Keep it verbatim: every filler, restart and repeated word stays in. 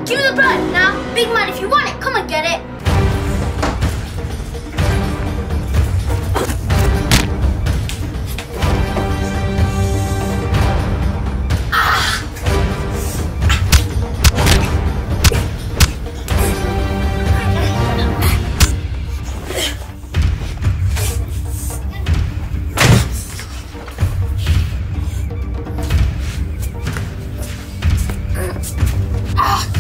Give me the blood. Now, big man, if you want it, come and get it. Ah!